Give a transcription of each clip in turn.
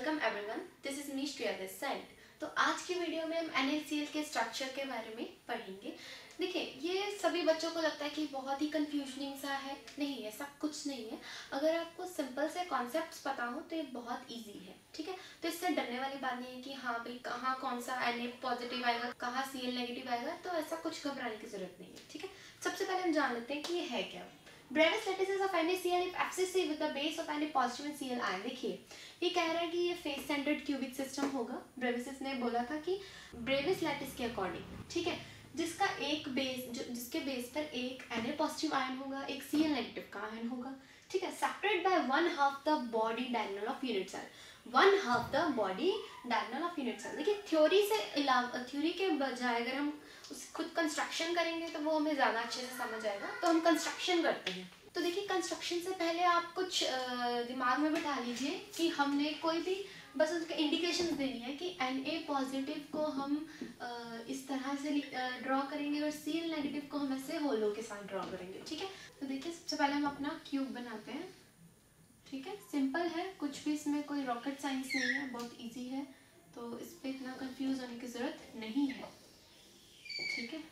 Welcome everyone, this is me Shreya this side. तो आज की वीडियो में हम NaCl के स्ट्रक्चर के बारे में पढ़ेंगे। देखिए, ये सभी बच्चों को लगता है कि बहुत ही कंफ्यूजनिंग सा है। नहीं, ऐसा कुछ नहीं है। अगर आपको सिंपल से कॉन्सेप्ट्स पता हो तो ये बहुत इजी है। ठीक है, तो इससे डरने वाली बात नहीं है कि हाँ भाई कहाँ कौन सा Na पॉजिटिव आएगा, कहाँ Cl नेगेटिव आएगा, तो ऐसा कुछ घबराने की जरूरत नहीं है। ठीक है, सबसे पहले हम जान लेते हैं कि ये है क्या। Brevis lattices of NaCl if FCC with the base of Na positive and Cl ion। देखिए, ये कह रहा है कि ये फेस सेंटर्ड क्यूबिक सिस्टम होगा। ब्रेविस ने बोला था कि ब्रेविस लैटिस के अकॉर्डिंग, ठीक है, जिसका एक बेस जिसके बेस पर एक Na पॉजिटिव आयन होगा, एक Cl नेगेटिव का आयन होगा। ठीक है, separate by 1/2 the body diagonal of unit cell, 1/2 the body diagonal of unit cell. देखिए, थ्योरी के बजाय अगर हम खुद कंस्ट्रक्शन करेंगे तो वो हमें ज़्यादा अच्छे से समझ आएगा। तो हम कंस्ट्रक्शन करते हैं। तो देखिए, कंस्ट्रक्शन से पहले आप कुछ दिमाग में बिठा लीजिए कि हमने कोई भी बस उसके इंडिकेशंस देनी है कि Na पॉजिटिव को हम इस तरह से ड्रॉ करेंगे और Cl नेगेटिव को हम ऐसे होलो के साथ ड्रॉ करेंगे। ठीक है, तो देखिए सबसे पहले हम अपना क्यूब बनाते हैं। ठीक है, सिंपल है, कुछ भी इसमें कोई रॉकेट साइंस नहीं है, बहुत ईजी है, तो इस पर इतना कंफ्यूज होने की ज़रूरत नहीं है। ठीक है,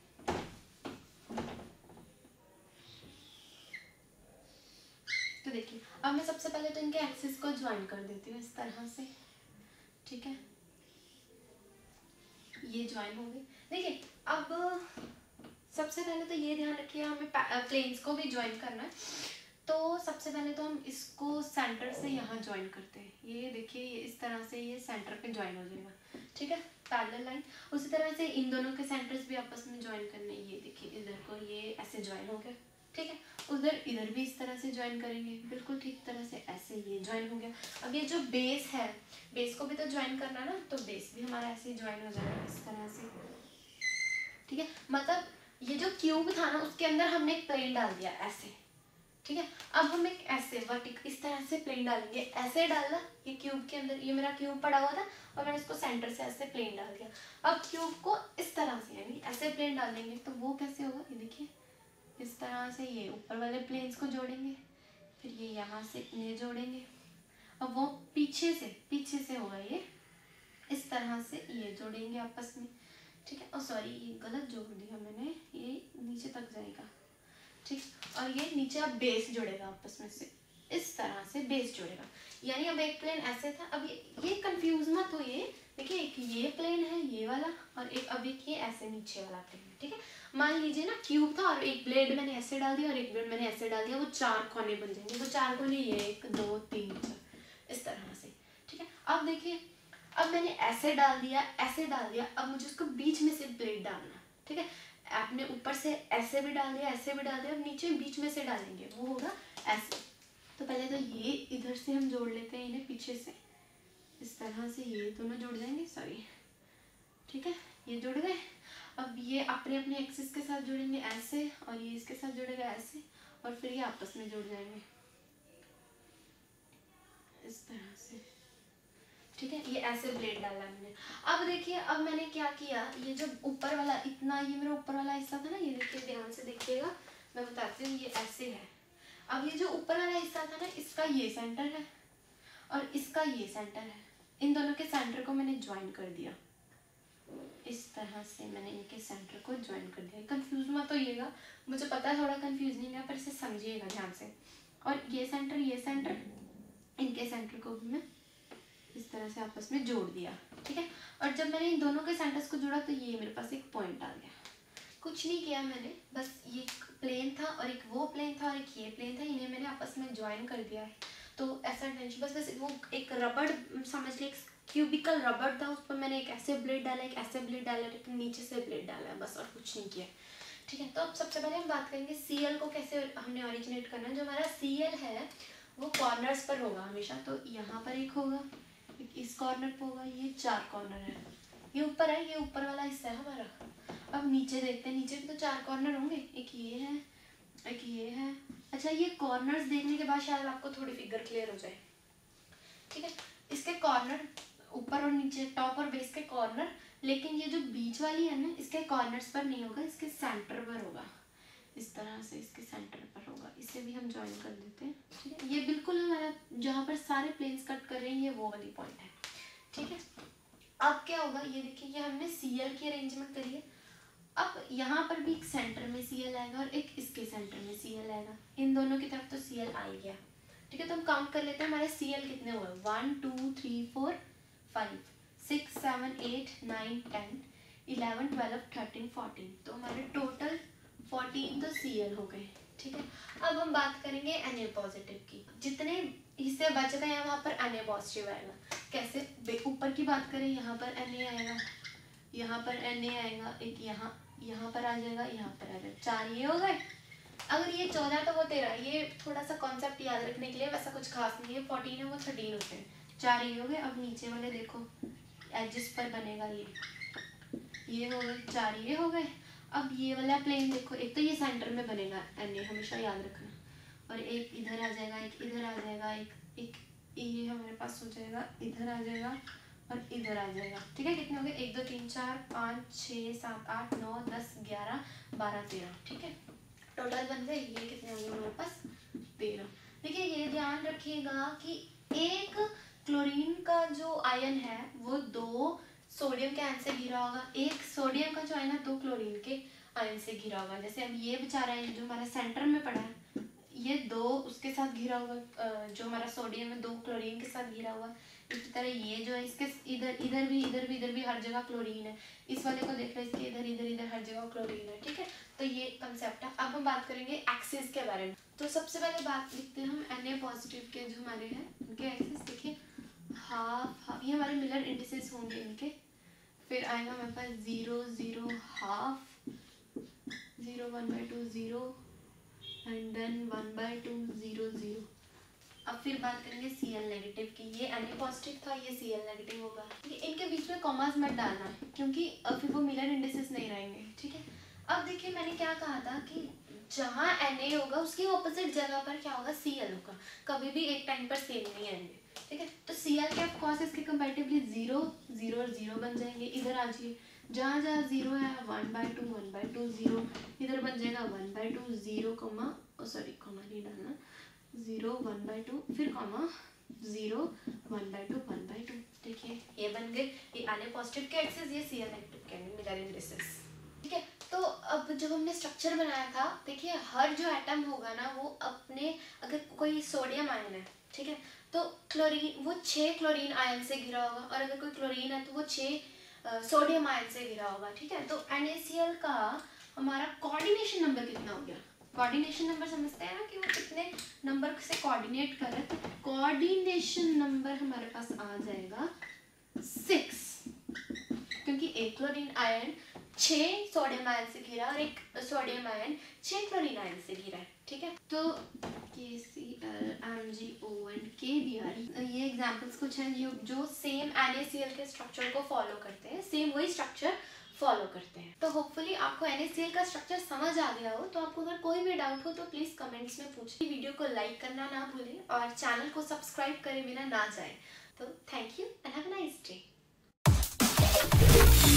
तो देखिए अब मैं सबसे पहले तो इनके एक्सिस को ज्वाइन कर देती हूँ इस तरह से। ठीक है, ये ज्वाइन हो गए। देखिए, अब सबसे पहले तो ये ध्यान रखिए हमें प्लेन्स को भी ज्वाइन करना है। तो सबसे पहले तो हम इसको सेंटर से यहाँ ज्वाइन करते हैं। ये देखिए, ये इस तरह से ये सेंटर पे ज्वाइन हो जाएगा। ठीक है, पैरेलल लाइन। उसी तरह से इन दोनों के सेंटर्स भी आपस में ज्वाइन करने। ये देखिए, इधर को ये ऐसे ज्वाइन हो गया। ठीक है, उधर इधर भी इस तरह से ज्वाइन करेंगे, बिल्कुल ठीक तरह से ऐसे ये ज्वाइन हो गया। अब ये जो बेस है, बेस को भी तो ज्वाइन करना ना, तो बेस भी हमारा ऐसे ज्वाइन हो जाएगा इस तरह से। ठीक है, मतलब ये जो क्यूब था ना, उसके अंदर हमने एक प्लेन डाल दिया ऐसे। ठीक है, अब हम एक ऐसे वर्टिक इस तरह से प्लेन डालेंगे। ऐसे डालना, ये क्यूब के अंदर, ये मेरा क्यूब पड़ा हुआ था और मैंने इसको सेंटर से ऐसे प्लेन डाल दिया। अब क्यूब को इस तरह से यानी ऐसे प्लेन डालेंगे तो वो कैसे होगा, ये देखिए, इस तरह से ये ऊपर वाले प्लेन्स को जोड़ेंगे, फिर ये यहाँ से ये जोड़ेंगे, अब वो पीछे से होगा ये इस तरह से ये जोड़ेंगे आपस में। ठीक है, और सॉरी ये गलत जोड़ दिया मैंने, ये नीचे तक जाएगा। ठीक, और ये नीचे अब बेस जुड़ेगा आपस में से इस तरह से बेस जुड़ेगा। यानी अब एक प्लेन ऐसे था, अब ये कंफ्यूज मत हो। ये देखिए, एक ये प्लेन है ये वाला, और एक अब एक ये ऐसे नीचे वाला प्लेन है। ठीक है, मान लीजिए ना क्यूब था और एक ब्लेड मैंने ऐसे डाल दिया और एक ब्लेड मैंने ऐसे डाल दिया, वो 4 कोने बन जाएंगे। वो 4 कोने ये 1 2 3 4 इस तरह से। ठीक है, अब देखिए, अब मैंने ऐसे डाल दिया, ऐसे डाल दिया, अब मुझे उसको बीच में से ब्लेड डालना। ठीक है, आपने ऊपर से ऐसे भी डाल दिया, ऐसे भी डाल दिया, अब नीचे बीच में से डालेंगे, वो होगा ऐसे। तो पहले तो ये इधर से हम जोड़ लेते हैं इन्हें पीछे से इस तरह से, ये दोनों जुड़ जाएंगे, सॉरी। ठीक है, ये जुड़ गए। अब ये अपने अपने एक्सिस के साथ जुड़ेंगे ऐसे, और ये इसके साथ जुड़ेगा ऐसे, और फिर ये आपस में जुड़ जाएंगे इस तरह से। ठीक है, ये ऐसे ब्लेड डाला मैंने। अब देखिए, अब मैंने क्या किया, ये जो ऊपर वाला इतना, ये मेरा ऊपर वाला हिस्सा था ना, ये देखिए ध्यान से देखिएगा, मैं बताती हूँ, ये ऐसे है। अब ये जो ऊपर वाला हिस्सा था ना, इसका ये सेंटर है और इसका ये सेंटर है। इन दोनों के सेंटर को मैंने ज्वाइन कर दिया इस तरह से, मैंने इनके सेंटर को ज्वाइन कर दिया। कंफ्यूज मत होइएगा, मुझे पता है थोड़ा कंफ्यूजनिंग है, पर इसे समझिएगा ध्यान से। और ये सेंटर इनके सेंटर को भी मैं इस तरह से आपस में जोड़ दिया। ठीक है, और जब मैंने इन दोनों के सेंटर्स को जोड़ा तो ये मेरे पास एक पॉइंट आ गया। कुछ नहीं किया मैंने, बस ये प्लेन था और एक वो प्लेन था और एक ये प्लेन था, इन्हें मैंने आपस में ज्वाइन कर दिया है। तो ऐसा टेंशन, बस वो एक रबड़ समझ लिया, क्यूबिकल रबड़ था, उस पर मैंने एक ऐसे ब्लेड डाला, एक ऐसे ब्लेड डाला, एक नीचे से ब्लेड डाला है, बस, और कुछ नहीं किया। ठीक है, तो अब सबसे पहले हम बात करेंगे Cl को कैसे हमने ऑरिजिनेट करना है। जो हमारा Cl है वो कॉर्नर्स पर होगा हमेशा, तो यहाँ पर एक होगा, इस कॉर्नर पे होगा, ये 4 कॉर्नर है, ये ऊपर है, ये ऊपर वाला हिस्सा है हमारा। अब नीचे देखते हैं, नीचे भी तो 4 कॉर्नर होंगे, एक ये है, एक ये है। अच्छा, ये कॉर्नर्स देखने के बाद शायद आपको थोड़ी फिगर क्लियर हो जाए। ठीक है, इसके कॉर्नर ऊपर और नीचे, टॉप और बेस के कॉर्नर, लेकिन ये जो बीच वाली है ना, इसके कॉर्नर्स पर नहीं होगा, इसके सेंटर पर होगा। इस तरह से इसके सेंटर पर होगा, इसे भी हम ज्वाइन कर देते हैं। ठीक है, ये बिल्कुल हमारा जहाँ पर सारे प्लेन्स कट कर रहे हैं ये वो वाली पॉइंट है। ठीक है, अब क्या होगा, ये देखिए ये हमने CL की अरेंजमेंट करी है। अब यहाँ पर भी एक सेंटर में CL आएगा और एक इसके सेंटर में CL आएगा, इन दोनों की तरफ तो CL आ ही गया। ठीक है, तो हम काउंट कर लेते हैं हमारे CL कितने हुए, 1 2 3 4 5 6 7 8 9 10 11 12 13 14, तो हमारे टोटल 14 तो CL हो गए। ठीक है, अब हम बात करेंगे Na पॉजिटिव की। जितने हिस्से बच गए हैं वहाँ पर Na पॉजिटिव आएगा। कैसे, ऊपर की बात करें, यहाँ पर Na आएगा, यहाँ पर Na आएगा, एक यहाँ पर आ जाएगा, यहाँ पर आ जाएगा, 4 ये हो गए। अगर ये 14 तो वो 13, ये थोड़ा सा कॉन्सेप्ट याद रखने के लिए, वैसा कुछ खास नहीं है। 14 है वो 13 होते हैं, 4 ये हो गए। अब नीचे वाले देखो एजेस पर बनेगा, ये हो गए, 4 ये हो गए। अब ये वाला प्लेन देखो, एक तो ये सेंटर में बनेगा Na, हमेशा याद रखना, और एक इधर आ जाएगा, एक इधर आ जाएगा, एक ये हमारे पास हो जाएगा, इधर आ जाएगा और इधर आ जाएगा। ठीक है, कितने हो गए, 1 2 3 4 5 6 7 8 9 10 11 12 13। ठीक है, टोटल बन गए, ये कितने होंगे हमारे पास, 13। देखिए ये ध्यान रखिएगा कि एक क्लोरीन का जो आयन है वो 2 सोडियम के आयन से घिरा होगा, एक सोडियम का जो आयन है 2 क्लोरीन के आयन से घिरा होगा। जैसे अब ये बेचारा है जो हमारे सेंटर में पड़ा है, ये 2 उसके साथ घिरा हुआ, जो हमारा सोडियम है 2 क्लोरीन के साथ घिरा हुआ। इसी तरह ये जो है इसके इधर भी हर जगह क्लोरीन है। इस वाले को देख लो, इसके इधर हर जगह क्लोरीन है। ठीक है, तो ये कंसेप्ट है। अब हम बात करेंगे एक्सिस के बारे में। तो सबसे पहले बात लिखते हैं हम Na पॉजिटिव के जो हमारे हैं उनके एक्सिस। देखिए हाफ, ये हमारे मिलर इंडिसेस होंगे इनके। फिर आएगा हमारे पास 0 0 हाफ, 0 1/2 0 एंड देन 1/2 0 0। अब फिर बात करेंगे Cl नेगेटिव की। ये Na पॉजिटिव था, ये Cl नेगेटिव होगा। इनके बीच में कॉमास मत डालना क्योंकि फिर वो मिलर इंडिसेस नहीं रहेंगे। ठीक है, अब देखिए मैंने क्या कहा था कि जहाँ Na होगा उसकी ऑपोजिट जगह पर क्या होगा, Cl होगा। कभी भी एक टाइम पर सेम नहीं आएंगे। ठीक है, तो Cl के ऑफकोर्स इसके कंपैरेटिवली 0 0 और 0 बन जाएंगे। इधर आ जाइए, जहाँ 0 है 1/2 0, इधर बन जाएगा 1/2 0 कॉमा नहीं डालना, 0 1/2 फिर कॉमा 0 1/2 1/2। देखिए ये बन गए, ये Na पॉजिटिव के एक्सिस, ये Cl नेगेटिव के मिलर इंडिसेस। ठीक है, तो अब जब हमने स्ट्रक्चर बनाया था, देखिए हर जो एटम होगा ना वो अपने, अगर कोई सोडियम आयन है, ठीक है, तो क्लोरीन वो 6 क्लोरीन आयन से घिरा होगा, और अगर कोई क्लोरीन है तो वो 6 सोडियम आयन से घिरा होगा। ठीक है, तो NaCl का हमारा कोऑर्डिनेशन नंबर कितना हो गया, कोऑर्डिनेशन नंबर समझते हैं ना कि वो कितने नंबर से कोऑर्डिनेट कर रहे हैं। तो कोऑर्डिनेशन नंबर हमारे पास आ जाएगा 6, क्योंकि एक क्लोरीन आयन 6 सोडियम आयन से घिरा और एक सोडियम आयन 6 क्लोरीन आयन से घिरा है। ठीक है, तो KCl MgO and KBr, ये एग्जांपल्स कुछ हैं जो सेम NaCl के स्ट्रक्चर को फॉलो करते हैं, सेम वही स्ट्रक्चर फॉलो करते हैं। तो होपफुली आपको NaCl का स्ट्रक्चर समझ आ गया हो। तो आपको अगर कोई भी डाउट हो तो प्लीज़ कमेंट्स में पूछिए। वीडियो को लाइक करना ना भूलें और चैनल को सब्सक्राइब करे बिना ना जाएं। तो thank you and have a nice day.